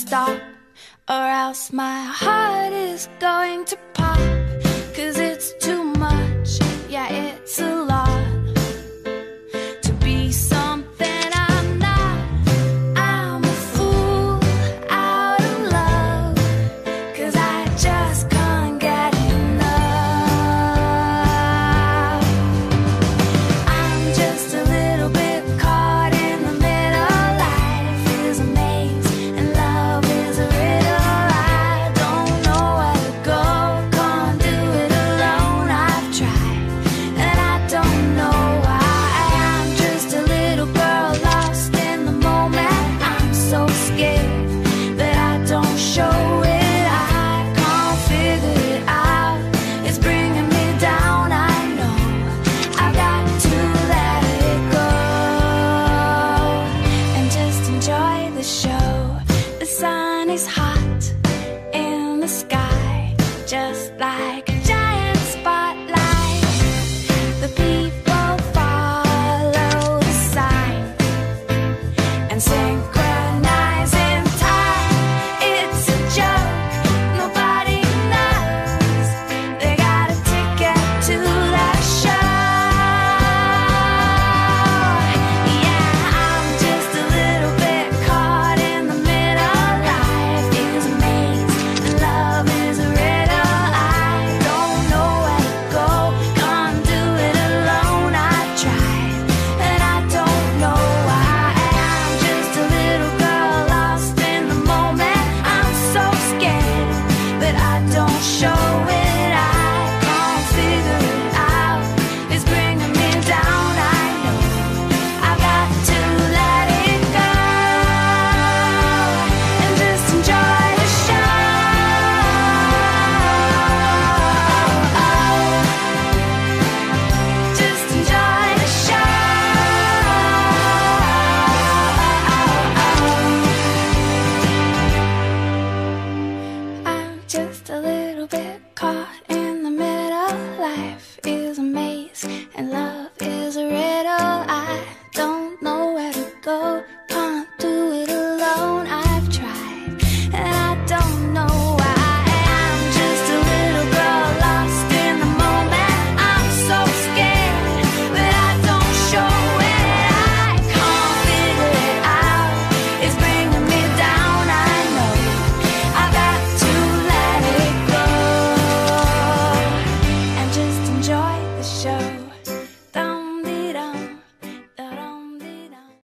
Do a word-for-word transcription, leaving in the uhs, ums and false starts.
stop, or else my heart is going to pop. Cause it's too much, yeah, it's a lot to be something I'm not. I'm a fool out of love, cause I just can't get enough. I'm just a little bit caught in the middle. Life is a maze and love is a riddle. I don't know where to go, can't do it alone. I've tried and I don't know why. I'm just a little girl lost in the moment. I'm so scared that I don't show it. I can't figure it out, it's bringing me down. I know I've got to let it go and just enjoy the show. The sun is hot